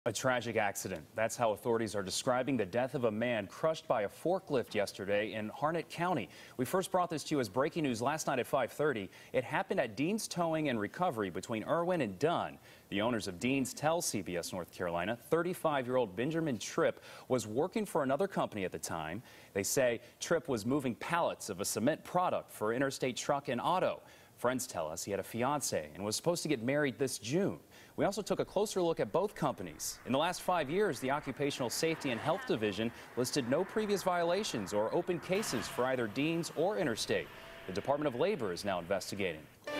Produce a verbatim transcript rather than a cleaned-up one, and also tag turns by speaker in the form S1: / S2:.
S1: A tragic accident. That's how authorities are describing the death of a man crushed by a forklift yesterday in Harnett County. We first brought this to you as breaking news last night at five thirty. It happened at Dean's Towing and Recovery between Erwin and Dunn. The owners of Dean's tell C B S North Carolina thirty-five-year-old Benjamin Tripp was working for another company at the time. They say Tripp was moving pallets of a cement product for Interstate Truck and Auto. Friends tell us he had a fiance and was supposed to get married this June. We also took a closer look at both companies. In the last five years, the Occupational Safety and Health Division listed no previous violations or open cases for either Dean's or Interstate. The Department of Labor is now investigating.